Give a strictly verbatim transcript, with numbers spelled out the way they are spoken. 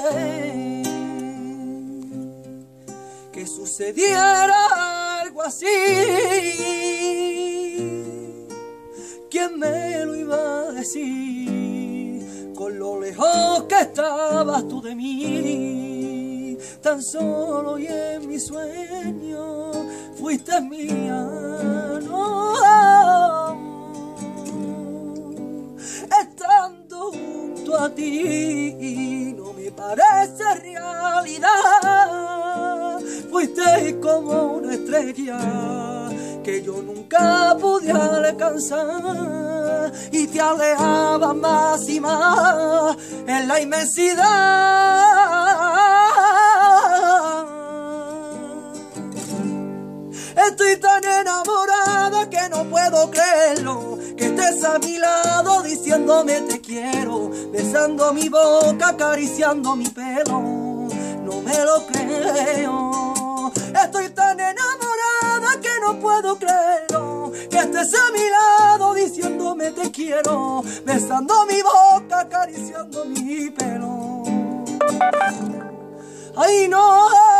que sucediera algo así. ¿Quién me lo iba a decir? Con lo lejos que estabas tú de mí, tan solo y en mi sueño fuiste mía. No, estando junto a ti no me parece realidad. Fuiste como una estrella que yo nunca pude alcanzar, y te alejabas más y más en la inmensidad. Estoy tan enamorada que no puedo creerlo, que estés a mi lado diciéndome te quiero, besando mi boca, acariciando mi pelo. No me lo creo. Estoy tan enamorada que no puedo creerlo, que estés a mi lado diciéndome te quiero, besando mi boca, acariciando mi pelo. Ay, no.